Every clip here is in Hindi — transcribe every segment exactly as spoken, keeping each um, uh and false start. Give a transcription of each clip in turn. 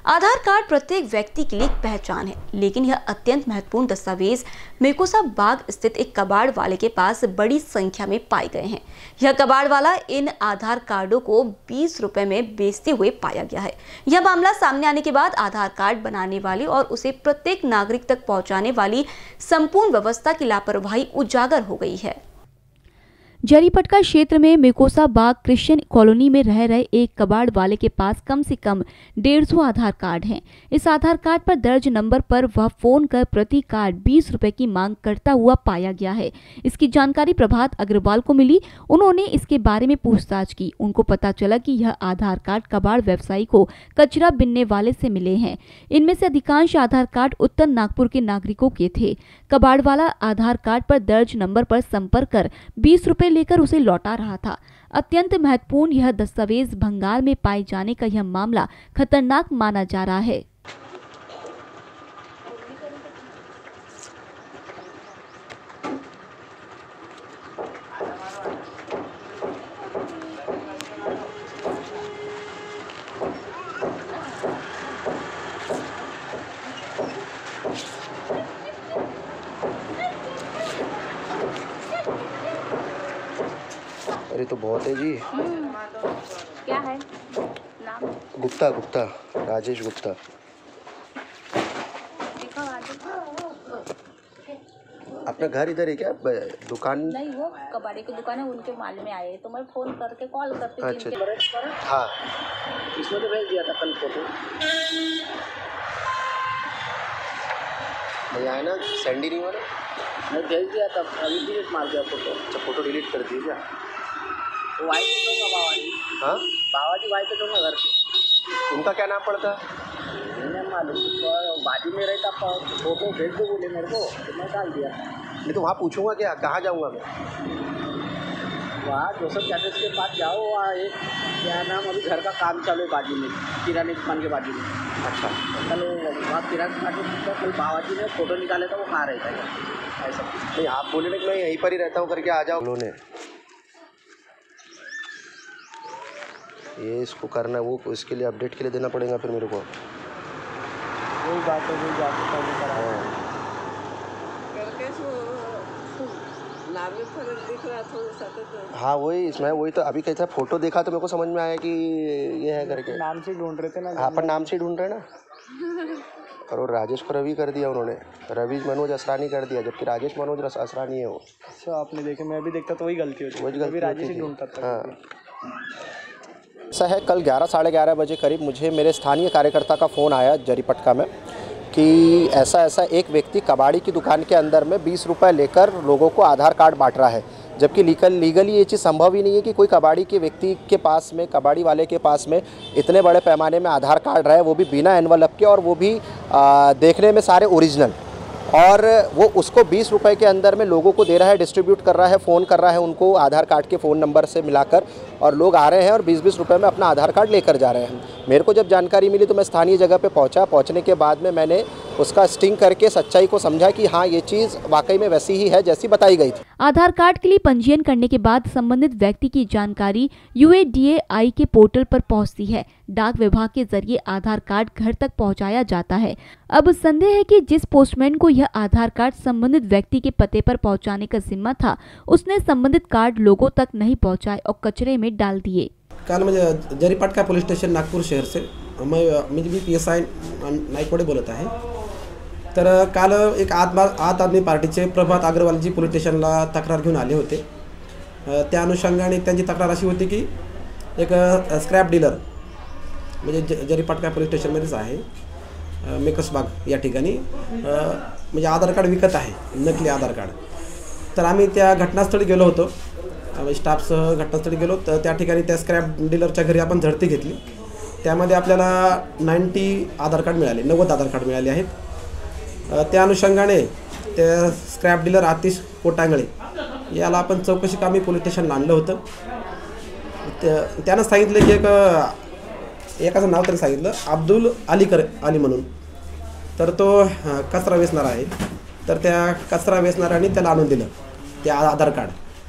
आधार कार्ड प्रत्येक व्यक्ति के लिए एक पहचान है, लेकिन यह अत्यंत महत्वपूर्ण दस्तावेज मेकोसा बाग स्थित एक कबाड़ वाले के पास बड़ी संख्या में पाए गए हैं। यह कबाड़ वाला इन आधार कार्डों को बीस रुपए में बेचते हुए पाया गया है। यह मामला सामने आने के बाद आधार कार्ड बनाने वाले और उसे प्रत्येक नागरिक तक पहुंचाने वाली संपूर्ण व्यवस्था की लापरवाही उजागर हो गई है। जरीपटका क्षेत्र में मेकोसा बाग क्रिश्चियन कॉलोनी में रह रहे एक कबाड़ वाले के पास कम से कम डेढ़ सौ आधार कार्ड हैं। इस आधार कार्ड पर दर्ज नंबर पर वह फोन कर प्रति कार्ड बीस रुपए की मांग करता हुआ पाया गया है। इसकी जानकारी प्रभात अग्रवाल को मिली। उन्होंने इसके बारे में पूछताछ की। उनको पता चला कि यह आधार कार्ड कबाड़ व्यवसायी को कचरा बिनने वाले से मिले हैं। इनमें से अधिकांश आधार कार्ड उत्तर नागपुर के नागरिकों के थे। कबाड़ वाला आधार कार्ड पर दर्ज नंबर पर संपर्क कर बीस रुपए लेकर उसे लौटा रहा था। अत्यंत महत्वपूर्ण यह दस्तावेज भंगार में पाए जाने का यह मामला खतरनाक माना जा रहा है। अरे तो बहुत है जी। क्या है नाम? गुप्ता गुप्ता राजेश गुप्ता। अपना घर इधर है क्या? दुकान नहीं, वो कबाड़ी की दुकान है, उनके माल में आए तो मैं फोन करके कॉल करती थी। अच्छा हाँ, इसमें तो भेज दिया था कल फोटो। नहीं आया ना, सेंड ही नहीं हुआ ना। मैं भेज दिया था, अभी डिलीट मार दिया फोटो। अच्छा फोटो डिलीट कर दिए क्या? तो वाई पे दूंगा बाबा जी। हाँ बाबा जी वाई पे दूंगा घर पे। उनका क्या नाम पड़ता है? नहीं मालूम, तो बाजू में रहता फोटो भेज दो बोले मेरे को, तो मैं डाल दिया। नहीं तो वहाँ पूछूंगा क्या, कहाँ जाऊँगा मैं? वहाँ जोसफ कैफेज के पास जाओ, वहाँ एक क्या नाम अभी घर का काम चालू है बाजू में, किराने दुकान के बाजू में। अच्छा कल वहाँ किराने दुकान के कल बाबा जी ने फोटो निकाले था, वो कहाँ रहता है ऐसा? नहीं आप बोले ना कि मैं यहीं पर ही रहता हूँ करके आ जाओ। उन्होंने ये इसको करना है, वो इसके लिए अपडेट के लिए देना पड़ेगा फिर मेरे को। वही बात है, वही जाके पहले करा हाँ वही इसमें वही तो अभी कैसा फोटो देखा तो मेरे को समझ में आया कि ये है करके। नाम से ढूंढ रहे थे ना। हाँ पर नाम से ढूंढ रहे ना। और वो राजेश को रवि कर दिया उन्होंने, रवि मनोज असरानी कर दिया, जबकि राजेश मनोज असरानी है वो। अच्छा आपने देखे, मैं भी देखता तो वही गलती होती, वही गलती राजेश ही ढूंढता था। हाँ ऐसा है, कल ग्यारह साढ़े ग्यारह बजे करीब मुझे मेरे स्थानीय कार्यकर्ता का फ़ोन आया जरीपटका में कि ऐसा ऐसा एक व्यक्ति कबाड़ी की दुकान के अंदर में बीस रुपए लेकर लोगों को आधार कार्ड बांट रहा है, जबकि लीगल लीगली ये चीज़ संभव ही नहीं है कि कोई कबाड़ी के व्यक्ति के पास में, कबाड़ी वाले के पास में इतने बड़े पैमाने में आधार कार्ड रहे, वो भी बिना एनवलप के, और वो भी आ, देखने में सारे ओरिजिनल, और वो उसको बीस रुपए के अंदर में लोगों को दे रहा है, डिस्ट्रीब्यूट कर रहा है, फ़ोन कर रहा है उनको आधार कार्ड के फ़ोन नंबर से मिलाकर, और लोग आ रहे हैं और बीस बीस रुपए में अपना आधार कार्ड लेकर जा रहे हैं। मेरे को जब जानकारी मिली तो मैं स्थानीय जगह पे पहुंचा। पहुंचने के बाद में मैंने उसका स्टिंग करके सच्चाई को समझा कि हाँ ये चीज़ वाकई में वैसी ही है जैसी बताई गई थी। आधार कार्ड के लिए पंजीयन करने के बाद संबंधित व्यक्ति की जानकारी यू ए डी ए आई के पोर्टल पर पहुंचती है। डाक विभाग के जरिए आधार कार्ड घर तक पहुंचाया जाता है। अब संदेह है कि जिस पोस्टमैन को यह आधार कार्ड संबंधित व्यक्ति के पते पर पहुंचाने का जिम्मा था, उसने संबंधित कार्ड लोगों तक नहीं पहुंचाए और कचरे में डाल दिए। काल म्हणजे जरीपटका पोलीस स्टेशन नागपूर शहर से मैं मी भी पी एस आय नाईकवाडे बोलत आहे। तर काल एक आत आत आदमी पार्टीचे प्रभात अग्रवालजी पोलीस स्टेशनला तक्रार घेऊन आले होते। त्या अनुषंगाने त्यांची तक्रार अशी होती की एक स्क्रॅप डीलर म्हणजे ज जरीपटका पोलीस स्टेशनमध्येच आहे, मेकसबाग या ठिकाणी म्हणजे आधार कार्ड विकत आहे, नकली आधार कार्ड। तर आम्ही त्या घटनास्थळी गेलो होतो, स्टाफसह घटनास्थळी गेलो। तर त्या ठिकाणी त्या स्क्रॅप डीलरच्या घरी आपण झडती घेतली। त्यामध्ये आपल्याला नव्वद आधार कार्ड मिळाले, नव्वद आधार कार्ड मिळाले आहेत। त्या अनुषंगाने त्या स्क्रॅप डीलर आतिश कोटांगळे याला आपण चौकशी कामी पोलीस स्टेशनला आणलं होतं। त्यानं सांगितलं की एक एकाचं नाव तरी सांगितलं, अब्दुल अलीकर अली म्हणून। तर तो कचरा वेचणारा आहे। तर त्या कचरा वेचणाऱ्याने त्याला आणून दिलं ते आधार कार्ड।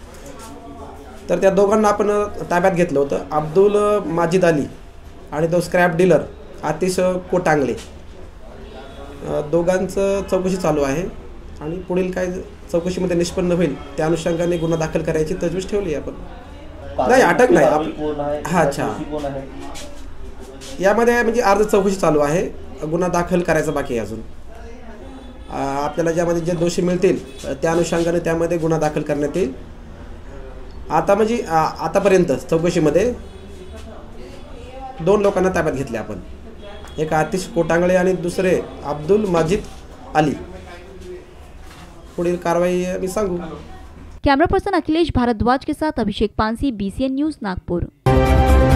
तर त्या दोघांना आपण ताब्यात घेतलं होतं, अब्दुल माजिद अली आणि तो स्क्रॅप डीलर आतिश कोटांगले अ, दोघांचं चौकशी चालू आहे आणि पुढील काय चौकशीमध्ये निष्पन्न होईल त्या अनुषंगाने गुन्हा दाखल करायची तजवीज ठेवली आहे आपण. नाही, अटक नाही आप- हा अच्छा यामध्ये म्हणजे अर्ज चौकशी चालू आहे, गुन्हा दाखल करायचा बाकी आहे अजून. अ, आपल्याला ज्यामध्ये जे दोषी मिळतील त्या अनुषंगाने त्यामध्ये गुन्हा दाखल करण्यात येईल. आता म्हणजे आ, आतापर्यंत चौकशीमध्ये दोन लोकांना ताब्यात घेतले आपण, एक आतिश कोटांगळे आणि दुसरे अब्दुल माजिद अली. पुढील कारवाई मी सांगू. कैमरा पर्सन अखिलेश भारद्वाज के साथ Abhishek Pansi, B C N news, Nagpur.